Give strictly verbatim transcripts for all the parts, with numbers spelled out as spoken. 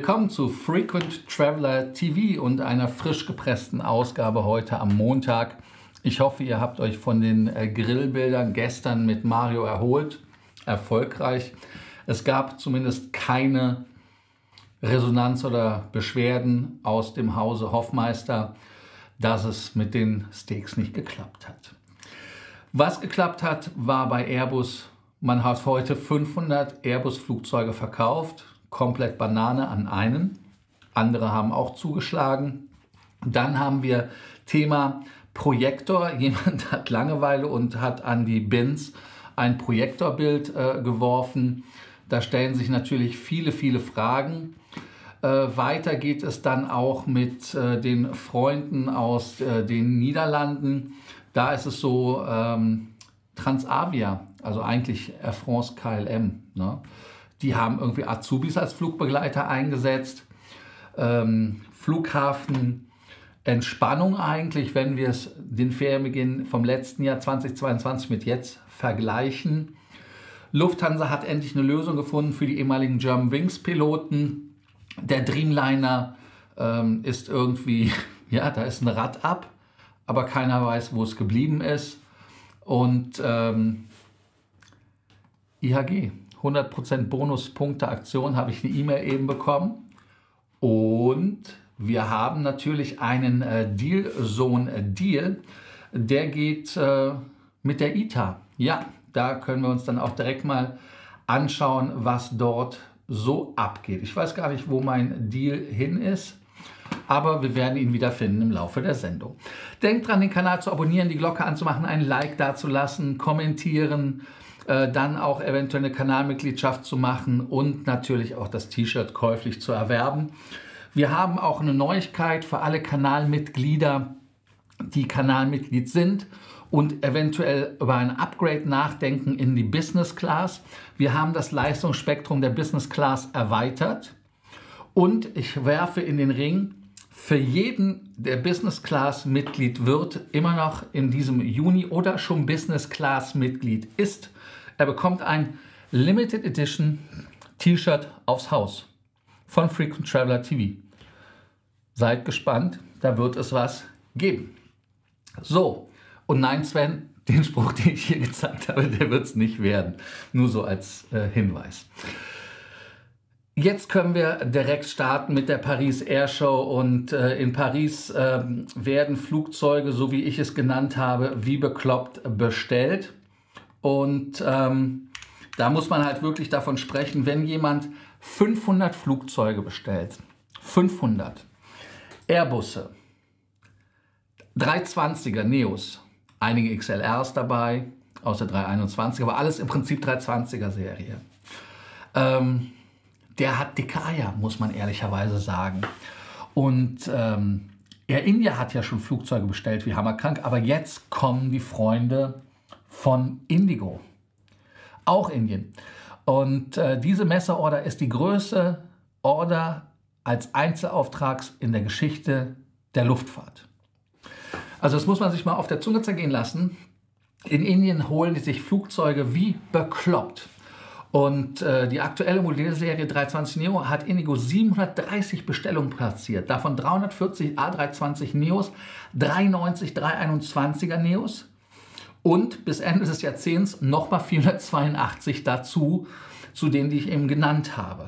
Willkommen zu Frequent Traveler T V und einer frisch gepressten Ausgabe heute am Montag. Ich hoffe, ihr habt euch von den Grillbildern gestern mit Mario erholt, erfolgreich. Es gab zumindest keine Resonanz oder Beschwerden aus dem Hause Hoffmeister, dass es mit den Steaks nicht geklappt hat. Was geklappt hat, war bei Airbus. Man hat heute fünfhundert Airbus-Flugzeuge verkauft. Komplett Banane an einen. Andere haben auch zugeschlagen. Dann haben wir Thema Projektor. Jemand hat Langeweile und hat an die Bins ein Projektorbild äh, geworfen. Da stellen sich natürlich viele, viele Fragen. Äh, weiter geht es dann auch mit äh, den Freunden aus äh, den Niederlanden. Da ist es so, ähm, Transavia, also eigentlich Air France K L M, ne? Die haben irgendwie Azubis als Flugbegleiter eingesetzt. Ähm, Flughafen Entspannung eigentlich, wenn wir es den Ferienbeginn vom letzten Jahr zweitausendzweiundzwanzig mit jetzt vergleichen. Lufthansa hat endlich eine Lösung gefunden für die ehemaligen Germanwings Piloten. Der Dreamliner ähm, ist irgendwie, ja, da ist ein Rad ab, aber keiner weiß, wo es geblieben ist. Und ähm, I H G. hundert Prozent Bonuspunkte-Aktion, habe ich eine E-Mail eben bekommen. Und wir haben natürlich einen äh, Deal-Zone-Deal. Der geht äh, mit der I T A. Ja, da können wir uns dann auch direkt mal anschauen, was dort so abgeht. Ich weiß gar nicht, wo mein Deal hin ist, aber wir werden ihn wieder finden im Laufe der Sendung. Denkt dran, den Kanal zu abonnieren, die Glocke anzumachen, ein Like dazulassen, kommentieren, dann auch eventuell eine Kanalmitgliedschaft zu machen und natürlich auch das T-Shirt käuflich zu erwerben. Wir haben auch eine Neuigkeit für alle Kanalmitglieder, die Kanalmitglied sind und eventuell über ein Upgrade nachdenken in die Business Class. Wir haben das Leistungsspektrum der Business Class erweitert und ich werfe in den Ring, für jeden, der Business Class Mitglied wird, immer noch in diesem Juni oder schon Business Class Mitglied ist, er bekommt ein Limited Edition T-Shirt aufs Haus von Frequent Traveler T V. Seid gespannt, da wird es was geben. So, und nein Sven, den Spruch, den ich hier gezeigt habe, der wird es nicht werden. Nur so als äh, Hinweis. Jetzt können wir direkt starten mit der Paris Air Show und äh, in Paris äh, werden Flugzeuge, so wie ich es genannt habe, wie bekloppt bestellt. Und ähm, da muss man halt wirklich davon sprechen, wenn jemand fünfhundert Flugzeuge bestellt, fünfhundert Airbusse, dreihundertzwanziger Neos, einige X L Rs dabei, aus der dreihunderteinundzwanzig, aber alles im Prinzip dreihundertzwanziger Serie. Ähm, der hat dicke Eier, muss man ehrlicherweise sagen. Und ähm, Air India hat ja schon Flugzeuge bestellt wie hammerkrank, aber jetzt kommen die Freunde von Indigo, auch Indien. Und äh, diese Messeorder ist die größte Order als Einzelauftrags in der Geschichte der Luftfahrt. Also das muss man sich mal auf der Zunge zergehen lassen. In Indien holen die sich Flugzeuge wie bekloppt. Und äh, die aktuelle Modellserie dreihundertzwanzig Neo hat Indigo siebenhundertdreißig Bestellungen platziert. Davon dreihundertvierzig A drei zwanzig Neos, dreihundertneunzig dreihunderteinundzwanziger Neos. Und bis Ende des Jahrzehnts nochmal vierhundertzweiundachtzig dazu, zu denen, die ich eben genannt habe.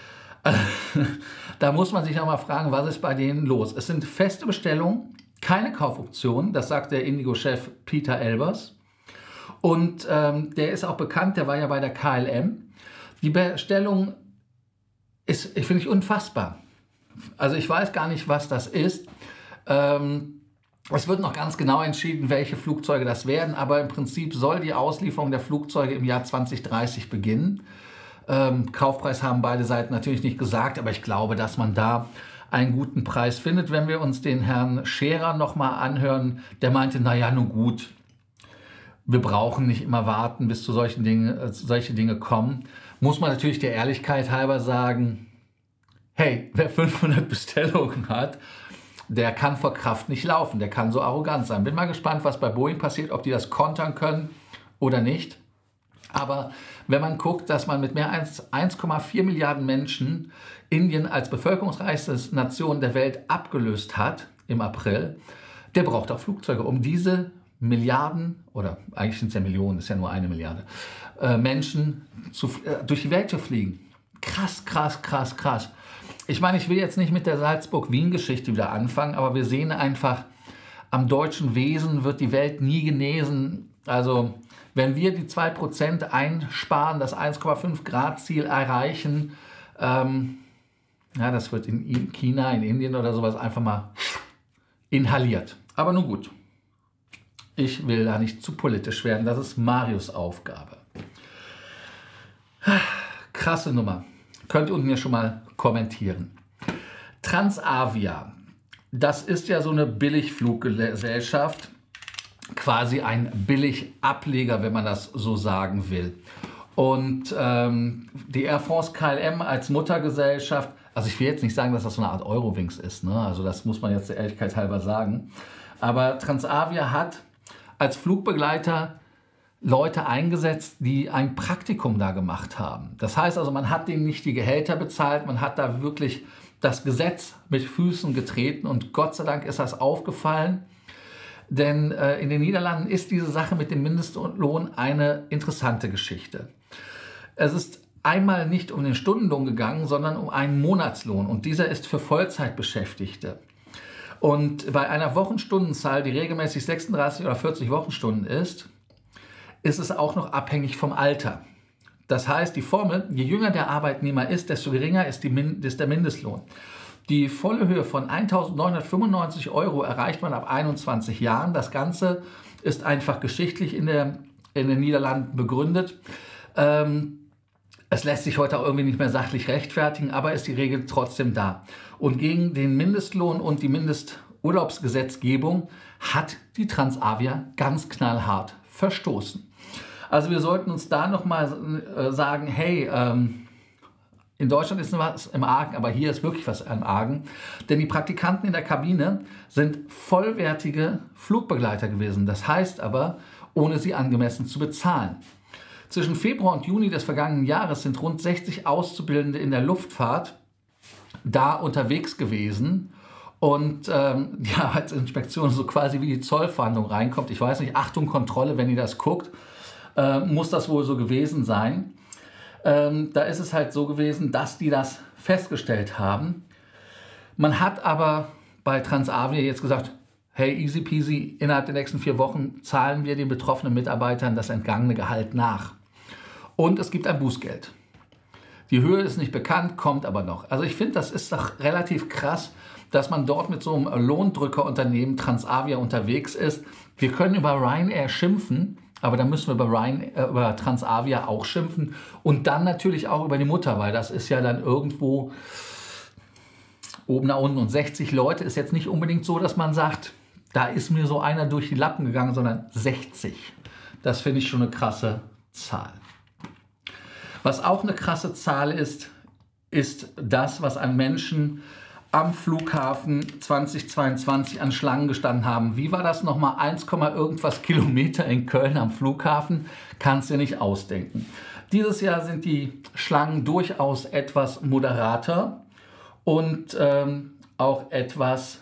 Da muss man sich auch mal fragen, was ist bei denen los? Es sind feste Bestellungen, keine Kaufoptionen, das sagt der Indigo-Chef Peter Elbers. Und ähm, der ist auch bekannt, der war ja bei der K L M. Die Bestellung ist, ich finde ich, unfassbar. Also ich weiß gar nicht, was das ist. Ähm, Es wird noch ganz genau entschieden, welche Flugzeuge das werden, aber im Prinzip soll die Auslieferung der Flugzeuge im Jahr zwanzig dreißig beginnen. Ähm, Kaufpreis haben beide Seiten natürlich nicht gesagt, aber ich glaube, dass man da einen guten Preis findet. Wenn wir uns den Herrn Scherer nochmal anhören, der meinte, naja, nun gut, wir brauchen nicht immer warten, bis zu solchen Dingen, äh, solche Dinge kommen, muss man natürlich der Ehrlichkeit halber sagen, hey, wer fünfhundert Bestellungen hat, der kann vor Kraft nicht laufen, der kann so arrogant sein. Bin mal gespannt, was bei Boeing passiert, ob die das kontern können oder nicht. Aber wenn man guckt, dass man mit mehr als eins Komma vier Milliarden Menschen Indien als bevölkerungsreichste Nation der Welt abgelöst hat im April, der braucht auch Flugzeuge, um diese Milliarden, oder eigentlich sind es ja Millionen, ist ja nur eine Milliarde, äh, Menschen zu, äh, durch die Welt zu fliegen. Krass, krass, krass, krass. Ich meine, ich will jetzt nicht mit der Salzburg-Wien-Geschichte wieder anfangen, aber wir sehen einfach, am deutschen Wesen wird die Welt nie genesen. Also wenn wir die zwei Prozent einsparen, das eins Komma fünf Grad Ziel erreichen, ähm, ja, das wird in China, in Indien oder sowas einfach mal inhaliert. Aber nun gut, ich will da nicht zu politisch werden, das ist Marius Aufgabe. Krasse Nummer. Könnt ihr unten ja schon mal kommentieren. Transavia, das ist ja so eine Billigfluggesellschaft, quasi ein Billigableger, wenn man das so sagen will. Und ähm, die Air France K L M als Muttergesellschaft, also ich will jetzt nicht sagen, dass das so eine Art Eurowings ist, ne? Also das muss man jetzt der Ehrlichkeit halber sagen. Aber Transavia hat als Flugbegleiter Leute eingesetzt, die ein Praktikum da gemacht haben. Das heißt also, man hat denen nicht die Gehälter bezahlt, man hat da wirklich das Gesetz mit Füßen getreten und Gott sei Dank ist das aufgefallen, denn äh, in den Niederlanden ist diese Sache mit dem Mindestlohn eine interessante Geschichte. Es ist einmal nicht um den Stundenlohn gegangen, sondern um einen Monatslohn und dieser ist für Vollzeitbeschäftigte. Und bei einer Wochenstundenzahl, die regelmäßig sechsunddreißig oder vierzig Wochenstunden ist, ist es auch noch abhängig vom Alter. Das heißt, die Formel, je jünger der Arbeitnehmer ist, desto geringer ist, die, ist der Mindestlohn. Die volle Höhe von eintausendneunhundertfünfundneunzig Euro erreicht man ab einundzwanzig Jahren. Das Ganze ist einfach geschichtlich in, der, in den Niederlanden begründet. Ähm, es lässt sich heute auch irgendwie nicht mehr sachlich rechtfertigen, aber ist die Regel trotzdem da. Und gegen den Mindestlohn und die Mindesturlaubsgesetzgebung hat die Transavia ganz knallhart verstoßen. Also wir sollten uns da nochmal äh, sagen, hey, ähm, in Deutschland ist was im Argen, aber hier ist wirklich was im Argen. Denn die Praktikanten in der Kabine sind vollwertige Flugbegleiter gewesen. Das heißt aber, ohne sie angemessen zu bezahlen. Zwischen Februar und Juni des vergangenen Jahres sind rund sechzig Auszubildende in der Luftfahrt da unterwegs gewesen. Und ähm, die Arbeitsinspektion so quasi wie die Zollfahndung reinkommt. Ich weiß nicht, Achtung, Kontrolle, wenn ihr das guckt. Äh, muss das wohl so gewesen sein. Ähm, da ist es halt so gewesen, dass die das festgestellt haben. Man hat aber bei Transavia jetzt gesagt, hey, easy peasy, innerhalb der nächsten vier Wochen zahlen wir den betroffenen Mitarbeitern das entgangene Gehalt nach. Und es gibt ein Bußgeld. Die Höhe ist nicht bekannt, kommt aber noch. Also ich finde, das ist doch relativ krass, dass man dort mit so einem Lohndrückerunternehmen Transavia unterwegs ist. Wir können über Ryanair schimpfen, aber dann müssen wir über, Ryan, äh, über Transavia auch schimpfen und dann natürlich auch über die Mutter, weil das ist ja dann irgendwo oben nach unten und sechzig Leute ist jetzt nicht unbedingt so, dass man sagt, da ist mir so einer durch die Lappen gegangen, sondern sechzig. Das finde ich schon eine krasse Zahl. Was auch eine krasse Zahl ist, ist das, was an Menschen am Flughafen zweitausendzweiundzwanzig an Schlangen gestanden haben. Wie war das nochmal? eins, irgendwas Kilometer in Köln am Flughafen? Kannst du nicht ausdenken. Dieses Jahr sind die Schlangen durchaus etwas moderater und ähm, auch etwas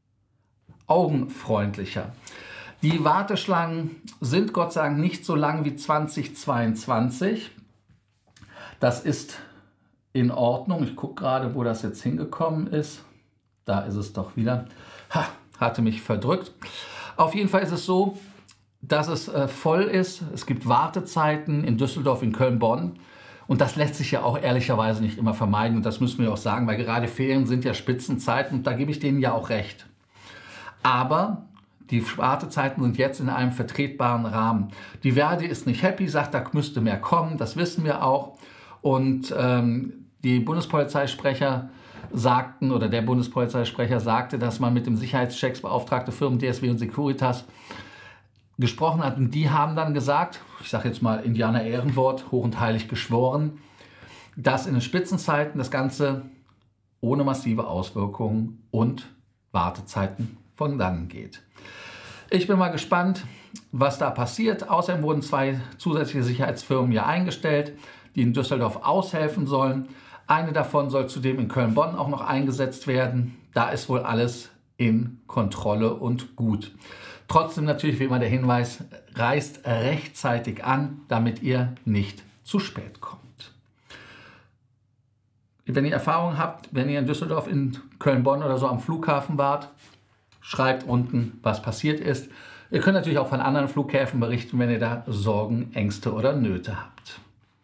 augenfreundlicher. Die Warteschlangen sind Gott sei Dank nicht so lang wie zweitausendzweiundzwanzig. Das ist in Ordnung. Ich gucke gerade, wo das jetzt hingekommen ist. Da ist es doch wieder. Ha, hatte mich verdrückt. Auf jeden Fall ist es so, dass es äh, voll ist. Es gibt Wartezeiten in Düsseldorf, in Köln, Bonn. Und das lässt sich ja auch ehrlicherweise nicht immer vermeiden. Und das müssen wir auch sagen, weil gerade Ferien sind ja Spitzenzeiten. Und da gebe ich denen ja auch recht. Aber die Wartezeiten sind jetzt in einem vertretbaren Rahmen. Die Verdi ist nicht happy, sagt, da müsste mehr kommen. Das wissen wir auch. Und ähm, die Bundespolizeisprecher sagten, oder der Bundespolizeisprecher sagte, dass man mit dem Sicherheitschecks Firmen D S W und Securitas gesprochen hat. Und die haben dann gesagt, ich sage jetzt mal Indianer Ehrenwort, hoch und heilig geschworen, dass in den Spitzenzeiten das Ganze ohne massive Auswirkungen und Wartezeiten von dannen geht. Ich bin mal gespannt, was da passiert. Außerdem wurden zwei zusätzliche Sicherheitsfirmen hier eingestellt, die in Düsseldorf aushelfen sollen. Eine davon soll zudem in Köln-Bonn auch noch eingesetzt werden. Da ist wohl alles in Kontrolle und gut. Trotzdem natürlich wie immer der Hinweis, reist rechtzeitig an, damit ihr nicht zu spät kommt. Wenn ihr Erfahrung habt, wenn ihr in Düsseldorf, in Köln-Bonn oder so am Flughafen wart, schreibt unten, was passiert ist. Ihr könnt natürlich auch von anderen Flughäfen berichten, wenn ihr da Sorgen, Ängste oder Nöte habt.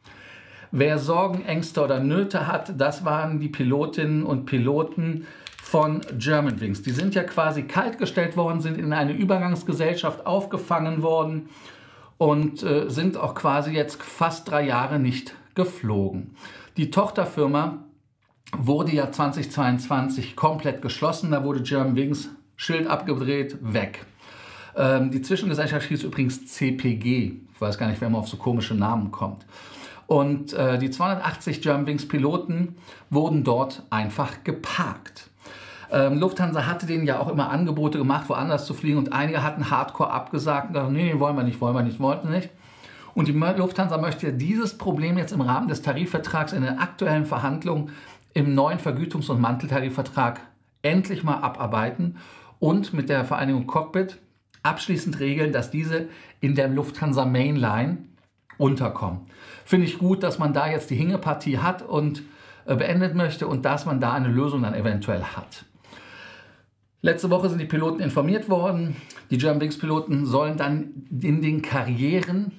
Wer Sorgen, Ängste oder Nöte hat, das waren die Pilotinnen und Piloten von Germanwings. Die sind ja quasi kaltgestellt worden, sind in eine Übergangsgesellschaft aufgefangen worden und äh, sind auch quasi jetzt fast drei Jahre nicht geflogen. Die Tochterfirma wurde ja zweitausendzweiundzwanzig komplett geschlossen. Da wurde Germanwings Schild abgedreht, weg. Ähm, die Zwischengesellschaft hieß übrigens C P G. Ich weiß gar nicht, wer mal auf so komische Namen kommt. Und äh, die zweihundertachtzig Germanwings-Piloten wurden dort einfach geparkt. Ähm, Lufthansa hatte denen ja auch immer Angebote gemacht, woanders zu fliegen. Und einige hatten hardcore abgesagt und gesagt, nee, wollen wir nicht, wollen wir nicht, wollten nicht. Und die Lufthansa möchte dieses Problem jetzt im Rahmen des Tarifvertrags in den aktuellen Verhandlungen im neuen Vergütungs- und Manteltarifvertrag endlich mal abarbeiten und mit der Vereinigung Cockpit abschließend regeln, dass diese in der Lufthansa Mainline unterkommen. Finde ich gut, dass man da jetzt die Hingepartie hat und äh, beendet möchte und dass man da eine Lösung dann eventuell hat. Letzte Woche sind die Piloten informiert worden. Die Germanwings-Piloten sollen dann in den Karrieren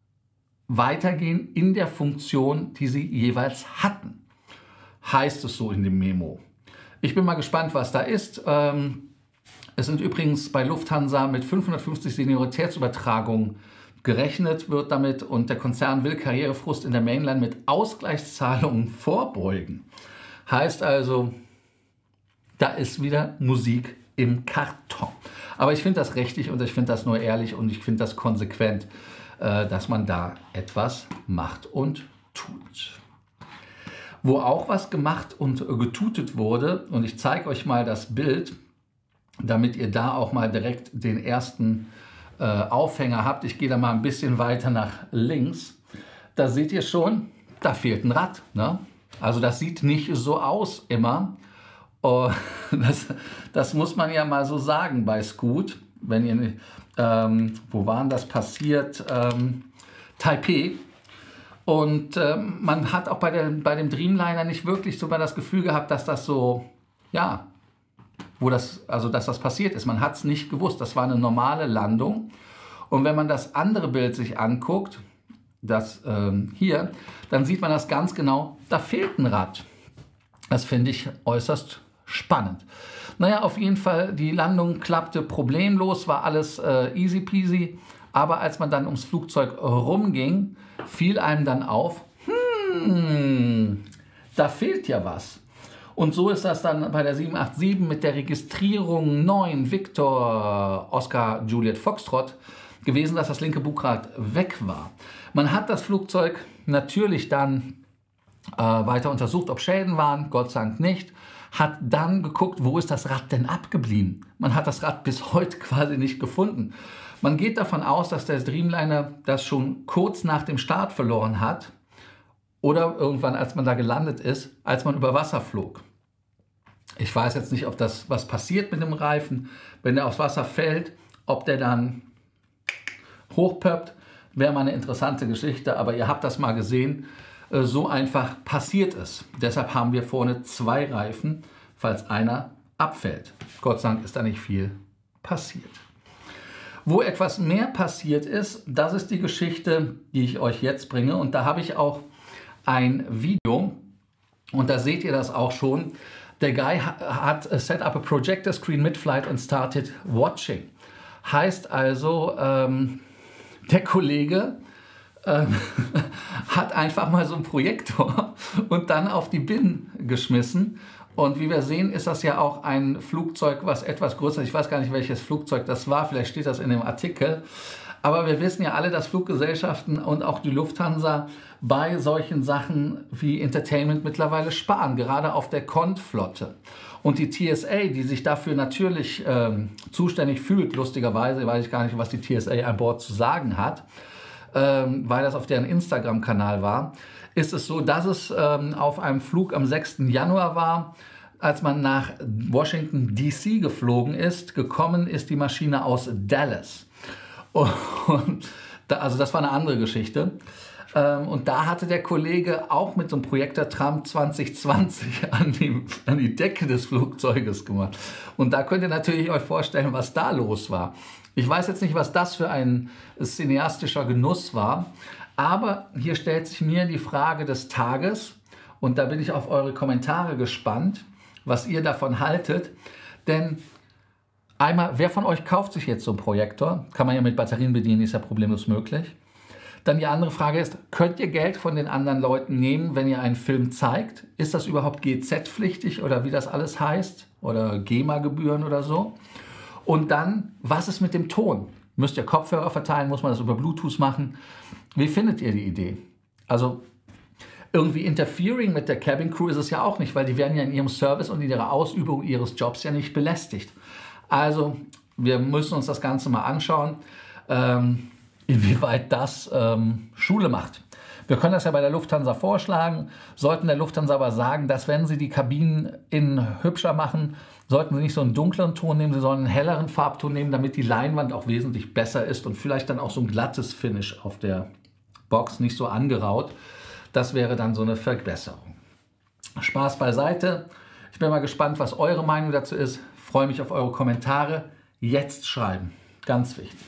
weitergehen in der Funktion, die sie jeweils hatten. Heißt es so in dem Memo. Ich bin mal gespannt, was da ist. Ähm, es sind übrigens bei Lufthansa mit fünfhundertfünfzig Senioritätsübertragungen gerechnet wird damit und der Konzern will Karrierefrust in der Mainline mit Ausgleichszahlungen vorbeugen. Heißt also, da ist wieder Musik im Karton. Aber ich finde das richtig und ich finde das nur ehrlich und ich finde das konsequent, dass man da etwas macht und tut. Wo auch was gemacht und getutet wurde, und ich zeige euch mal das Bild, damit ihr da auch mal direkt den ersten äh, Aufhänger habt. Ich gehe da mal ein bisschen weiter nach links. Da seht ihr schon, da fehlt ein Rad. Ne? Also das sieht nicht so aus immer. Oh, das, das muss man ja mal so sagen bei Scoot. Wenn ihr, ähm, wo waren das passiert? Ähm, Taipei. Und ähm, man hat auch bei, der, bei dem Dreamliner nicht wirklich so mal das Gefühl gehabt, dass das so, ja, wo das, also dass das passiert ist. Man hat es nicht gewusst. Das war eine normale Landung. Und wenn man das andere Bild sich anguckt, das ähm, hier, dann sieht man das ganz genau, da fehlt ein Rad. Das finde ich äußerst spannend. Naja, auf jeden Fall, die Landung klappte problemlos, war alles äh, easy peasy. Aber als man dann ums Flugzeug rumging, fiel einem dann auf, hm, da fehlt ja was. Und so ist das dann bei der sieben acht sieben mit der Registrierung neun Victor Oscar Juliet Foxtrot gewesen, dass das linke Bugrad weg war. Man hat das Flugzeug natürlich dann äh, weiter untersucht, ob Schäden waren, Gott sei Dank nicht. Hat dann geguckt, wo ist das Rad denn abgeblieben. Man hat das Rad bis heute quasi nicht gefunden. Man geht davon aus, dass der Dreamliner das schon kurz nach dem Start verloren hat oder irgendwann, als man da gelandet ist, als man über Wasser flog. Ich weiß jetzt nicht, ob das was passiert mit dem Reifen, wenn der aufs Wasser fällt, ob der dann hochpöppt, wäre mal eine interessante Geschichte, aber ihr habt das mal gesehen, so einfach passiert es. Deshalb haben wir vorne zwei Reifen, falls einer abfällt. Gott sei Dank ist da nicht viel passiert. Wo etwas mehr passiert ist, das ist die Geschichte, die ich euch jetzt bringe. Und da habe ich auch ein Video und da seht ihr das auch schon. Der Guy hat set up a projector screen mid-flight and started watching. Heißt also, ähm, der Kollege ähm, hat einfach mal so einen Projektor und dann auf die Bin geschmissen. Und wie wir sehen, ist das ja auch ein Flugzeug, was etwas größer ist. Ich weiß gar nicht, welches Flugzeug das war. Vielleicht steht das in dem Artikel. Aber wir wissen ja alle, dass Fluggesellschaften und auch die Lufthansa bei solchen Sachen wie Entertainment mittlerweile sparen, gerade auf der Cont-Flotte. Und die T S A, die sich dafür natürlich ähm, zuständig fühlt, lustigerweise weiß ich gar nicht, was die T S A an Bord zu sagen hat, ähm, weil das auf deren Instagram-Kanal war, ist es so, dass es ähm, auf einem Flug am sechsten Januar war, als man nach Washington D C geflogen ist. Gekommen ist die Maschine aus Dallas. Und da, also das war eine andere Geschichte. Und da hatte der Kollege auch mit so einem Projektor-Tram zwanzig zwanzig an die, an die Decke des Flugzeuges gemacht. Und da könnt ihr natürlich euch vorstellen, was da los war. Ich weiß jetzt nicht, was das für ein cineastischer Genuss war, aber hier stellt sich mir die Frage des Tages und da bin ich auf eure Kommentare gespannt, was ihr davon haltet. Denn einmal, wer von euch kauft sich jetzt so einen Projektor? Kann man ja mit Batterien bedienen, ist ja problemlos möglich. Dann die andere Frage ist, könnt ihr Geld von den anderen Leuten nehmen, wenn ihr einen Film zeigt? Ist das überhaupt G Z-pflichtig oder wie das alles heißt? Oder GEMA-Gebühren oder so? Und dann, was ist mit dem Ton? Müsst ihr Kopfhörer verteilen? Muss man das über Bluetooth machen? Wie findet ihr die Idee? Also irgendwie interfering mit der Cabin Crew ist es ja auch nicht, weil die werden ja in ihrem Service und in ihrer Ausübung ihres Jobs ja nicht belästigt. Also wir müssen uns das Ganze mal anschauen. Ähm, inwieweit das ähm, Schule macht. Wir können das ja bei der Lufthansa vorschlagen, sollten der Lufthansa aber sagen, dass wenn sie die Kabinen innen hübscher machen, sollten sie nicht so einen dunkleren Ton nehmen, sie sollen einen helleren Farbton nehmen, damit die Leinwand auch wesentlich besser ist und vielleicht dann auch so ein glattes Finish auf der Box, nicht so angeraut. Das wäre dann so eine Verbesserung. Spaß beiseite. Ich bin mal gespannt, was eure Meinung dazu ist. Freue mich auf eure Kommentare. Jetzt schreiben. Ganz wichtig.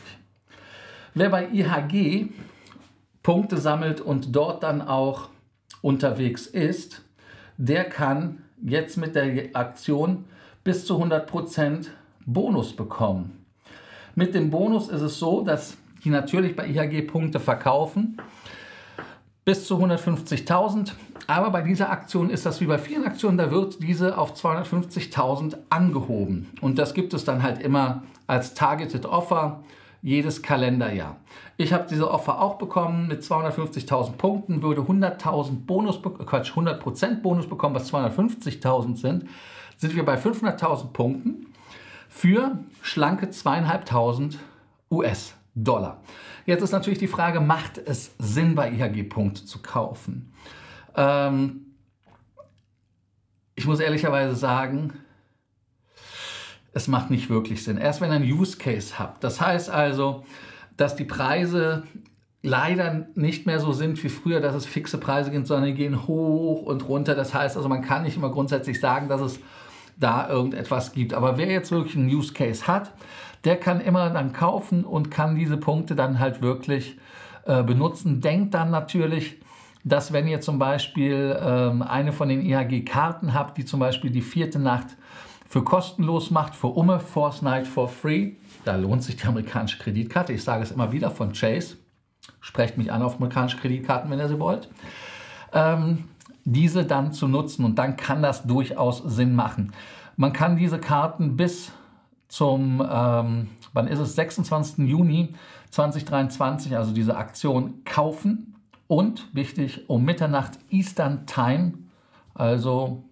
Wer bei I H G Punkte sammelt und dort dann auch unterwegs ist, der kann jetzt mit der Aktion bis zu hundert Prozent Bonus bekommen. Mit dem Bonus ist es so, dass die natürlich bei I H G Punkte verkaufen, bis zu hundertfünfzigtausend. Aber bei dieser Aktion ist das wie bei vielen Aktionen, da wird diese auf zweihundertfünfzigtausend angehoben. Und das gibt es dann halt immer als Targeted Offer jedes Kalenderjahr. Ich habe diese Offer auch bekommen mit zweihundertfünfzigtausend Punkten, würde hunderttausend Bonus, Quatsch, hundert Prozent Bonus bekommen, was zweihundertfünfzigtausend sind, sind wir bei fünfhunderttausend Punkten für schlanke zweieinhalbtausend U S-Dollar. Jetzt ist natürlich die Frage, macht es Sinn, bei I H G Punkte zu kaufen? Ähm, ich muss ehrlicherweise sagen, es macht nicht wirklich Sinn. Erst wenn ihr einen Use Case habt. Das heißt also, dass die Preise leider nicht mehr so sind wie früher, dass es fixe Preise gibt, sondern die gehen hoch und runter. Das heißt also, man kann nicht immer grundsätzlich sagen, dass es da irgendetwas gibt. Aber wer jetzt wirklich einen Use Case hat, der kann immer dann kaufen und kann diese Punkte dann halt wirklich äh, benutzen. Denkt dann natürlich, dass wenn ihr zum Beispiel ähm, eine von den I H G-Karten habt, die zum Beispiel die vierte Nacht für kostenlos macht, für Umme, Fourth Night for free, da lohnt sich die amerikanische Kreditkarte. Ich sage es immer wieder von Chase. Sprecht mich an auf amerikanische Kreditkarten, wenn ihr sie wollt. Ähm, diese dann zu nutzen und dann kann das durchaus Sinn machen. Man kann diese Karten bis zum, ähm, wann ist es, sechsundzwanzigsten Juni zweitausenddreiundzwanzig, also diese Aktion, kaufen und, wichtig, um Mitternacht Eastern Time, also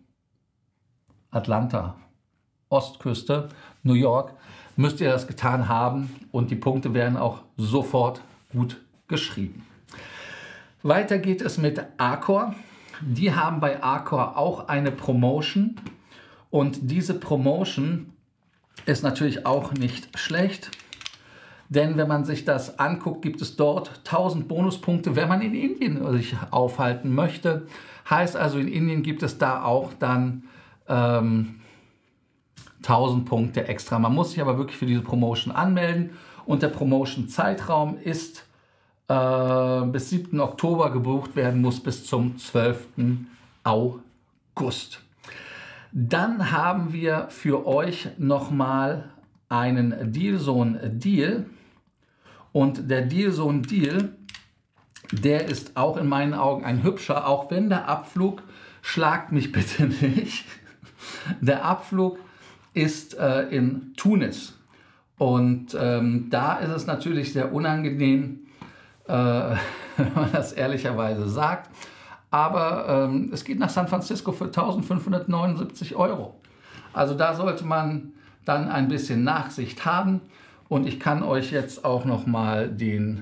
Atlanta, Ostküste, New York, müsst ihr das getan haben und die Punkte werden auch sofort gut geschrieben. Weiter geht es mit Accor. Die haben bei Accor auch eine Promotion und diese Promotion ist natürlich auch nicht schlecht, denn wenn man sich das anguckt, gibt es dort tausend Bonuspunkte, wenn man in Indien sich aufhalten möchte. Heißt also, in Indien gibt es da auch dann ähm, tausend Punkte extra. Man muss sich aber wirklich für diese Promotion anmelden und der Promotion-Zeitraum ist äh, bis siebten Oktober, gebucht werden muss bis zum zwölften August. Dann haben wir für euch nochmal einen Dealzone-Deal und der Dealzone-Deal, der ist auch in meinen Augen ein hübscher, auch wenn der Abflug, schlagt mich bitte nicht, der Abflug ist äh, in Tunis Und ähm, da ist es natürlich sehr unangenehm, äh, wenn man das ehrlicherweise sagt. Aber ähm, es geht nach San Francisco für eintausendfünfhundertneunundsiebzig Euro. Also da sollte man dann ein bisschen Nachsicht haben. Und ich kann euch jetzt auch noch mal den,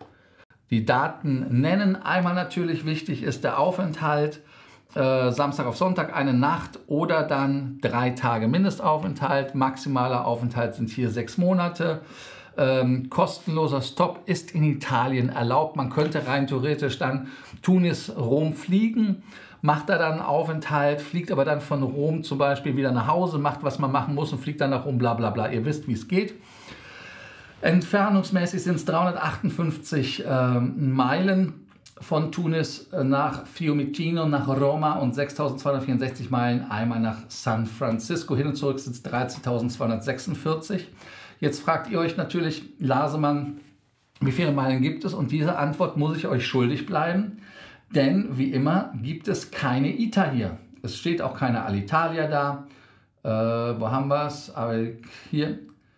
die Daten nennen. Einmal natürlich wichtig ist der Aufenthalt. Äh, Samstag auf Sonntag eine Nacht oder dann drei Tage Mindestaufenthalt. Maximaler Aufenthalt sind hier sechs Monate. Ähm, kostenloser Stopp ist in Italien erlaubt. Man könnte rein theoretisch dann Tunis, Rom fliegen, macht da dann einen Aufenthalt, fliegt aber dann von Rom zum Beispiel wieder nach Hause, macht, was man machen muss und fliegt dann nach Rom, bla bla bla. Ihr wisst, wie es geht. Entfernungsmäßig sind es dreihundertachtundfünfzig äh, Meilen von Tunis nach Fiumicino, nach Roma und sechstausendzweihundertvierundsechzig Meilen einmal nach San Francisco. Hin und zurück sind es dreizehntausendzweihundertsechsundvierzig. Jetzt fragt ihr euch natürlich, Lasemann, wie viele Meilen gibt es? Und diese Antwort muss ich euch schuldig bleiben, denn wie immer gibt es keine I T A hier. Es steht auch keine Alitalia da. Äh, wo haben wir es? Aber hier,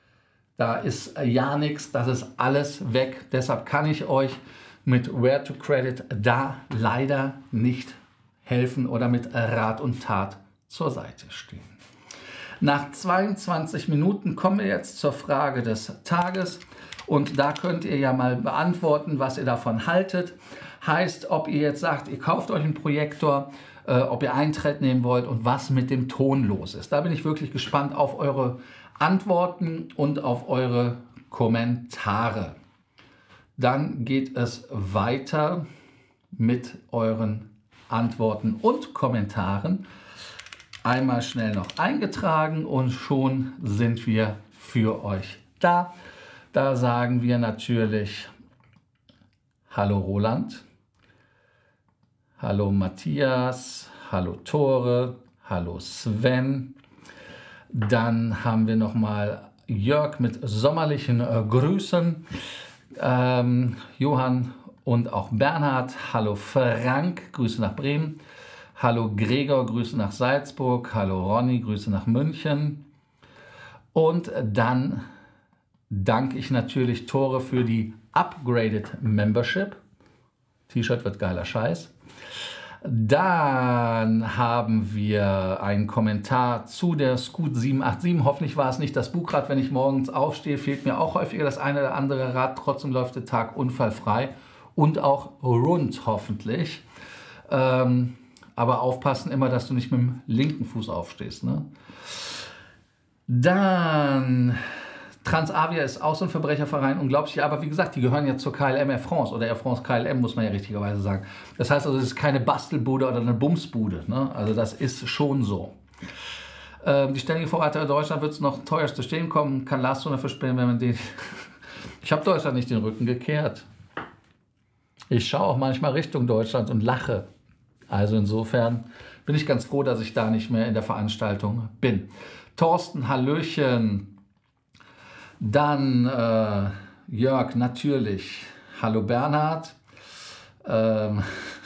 da ist ja nichts, das ist alles weg. Deshalb kann ich euch mit Where to Credit da leider nicht helfen oder mit Rat und Tat zur Seite stehen. Nach zweiundzwanzig Minuten kommen wir jetzt zur Frage des Tages und da könnt ihr ja mal beantworten, was ihr davon haltet. Heißt, ob ihr jetzt sagt, ihr kauft euch einen Projektor, äh, ob ihr Eintritt nehmen wollt und was mit dem Ton los ist. Da bin ich wirklich gespannt auf eure Antworten und auf eure Kommentare. Dann geht es weiter mit euren Antworten und Kommentaren. Einmal schnell noch eingetragen und schon sind wir für euch da. Da sagen wir natürlich Hallo Roland, hallo Matthias, hallo Tore, hallo Sven. Dann haben wir nochmal Jörg mit sommerlichen äh, Grüßen. Ähm, Johann und auch Bernhard, hallo Frank, Grüße nach Bremen, hallo Gregor, Grüße nach Salzburg, hallo Ronny, Grüße nach München und dann danke ich natürlich Tore für die Upgraded Membership, T-Shirt wird geiler Scheiß. Dann haben wir einen Kommentar zu der Scoot sieben acht sieben. Hoffentlich war es nicht das Bugrad. Wenn ich morgens aufstehe, fehlt mir auch häufiger das eine oder andere Rad. Trotzdem läuft der Tag unfallfrei und auch rund hoffentlich. Ähm, aber aufpassen immer, dass du nicht mit dem linken Fuß aufstehst. Ne? Dann Transavia ist auch so ein Verbrecherverein, unglaublich. Aber wie gesagt, die gehören ja zur K L M Air France oder Air France K L M, muss man ja richtigerweise sagen. Das heißt also, es ist keine Bastelbude oder eine Bumsbude. Ne? Also das ist schon so. Ähm, die ständige Vorreiter in Deutschland wird es noch teuer zu stehen kommen. Kann Lars so dafür spielen, wenn man den... Ich habe Deutschland nicht den Rücken gekehrt. Ich schaue auch manchmal Richtung Deutschland und lache. Also insofern bin ich ganz froh, dass ich da nicht mehr in der Veranstaltung bin. Thorsten, Hallöchen. Dann äh, Jörg, natürlich. Hallo Bernhard. Ähm,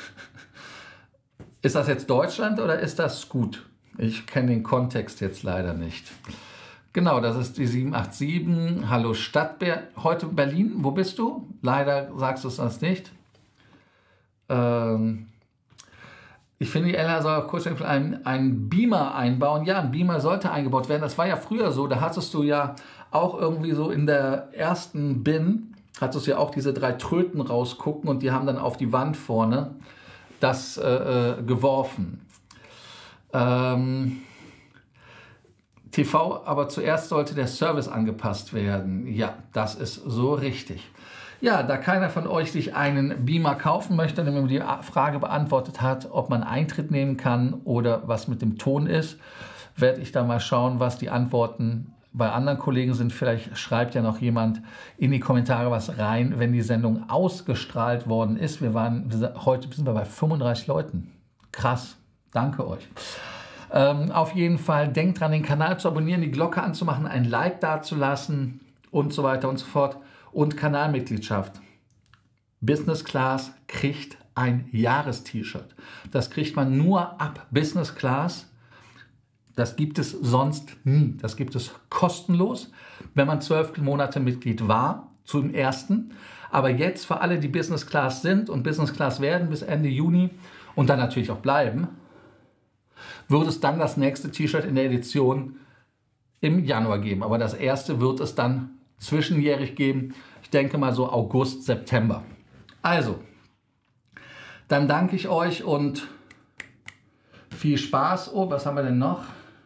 ist das jetzt Deutschland oder ist das Scoot? Ich kenne den Kontext jetzt leider nicht. Genau, das ist die sieben acht sieben. Hallo Stadtbär. Heute Berlin. Wo bist du? Leider sagst du es das nicht. Ähm, Ich finde, die L H soll auch kurz einen, einen Beamer einbauen. Ja, ein Beamer sollte eingebaut werden. Das war ja früher so. Da hattest du ja auch irgendwie so in der ersten Bin, hattest du ja auch diese drei Tröten rausgucken und die haben dann auf die Wand vorne das äh, geworfen. Ähm, T V, aber zuerst sollte der Service angepasst werden. Ja, das ist so richtig. Ja, da keiner von euch sich einen Beamer kaufen möchte, wenn man die Frage beantwortet hat, ob man Eintritt nehmen kann oder was mit dem Ton ist, werde ich da mal schauen, was die Antworten bei anderen Kollegen sind. Vielleicht schreibt ja noch jemand in die Kommentare was rein, wenn die Sendung ausgestrahlt worden ist. Wir waren, heute sind wir bei fünfunddreißig Leuten. Krass, danke euch. Ähm, auf jeden Fall denkt dran, den Kanal zu abonnieren, die Glocke anzumachen, ein Like dazulassen und so weiter und so fort. Und Kanalmitgliedschaft. Business Class kriegt ein Jahres-T-Shirt. Das kriegt man nur ab Business Class. Das gibt es sonst nie. Das gibt es kostenlos, wenn man zwölf Monate Mitglied war, zum ersten. Aber jetzt für alle, die Business Class sind und Business Class werden bis Ende Juni und dann natürlich auch bleiben, wird es dann das nächste T-Shirt in der Edition im Januar geben. Aber das erste wird es dann zwischenjährig geben. Ich denke mal so August, September. Also, dann danke ich euch und viel Spaß. Oh, was haben wir denn noch?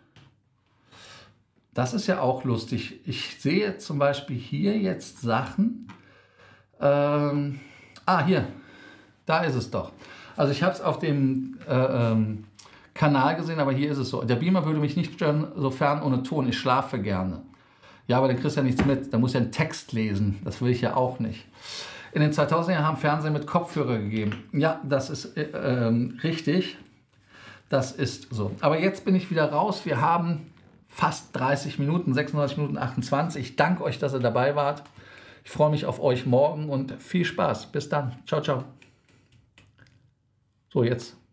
Das ist ja auch lustig. Ich sehe zum Beispiel hier jetzt Sachen. Ähm, ah, hier. Da ist es doch. Also ich habe es auf dem äh, ähm, Kanal gesehen, aber hier ist es so. Der Beamer würde mich nicht stören, sofern ohne Ton. Ich schlafe gerne. Ja, aber dann kriegst du ja nichts mit. Da muss ja einen Text lesen. Das will ich ja auch nicht. In den zweitausender Jahren haben Fernsehen mit Kopfhörer gegeben. Ja, das ist äh, ähm, richtig. Das ist so. Aber jetzt bin ich wieder raus. Wir haben fast dreißig Minuten, sechsunddreißig Minuten achtundzwanzig. Ich danke euch, dass ihr dabei wart. Ich freue mich auf euch morgen und viel Spaß. Bis dann. Ciao, ciao. So, jetzt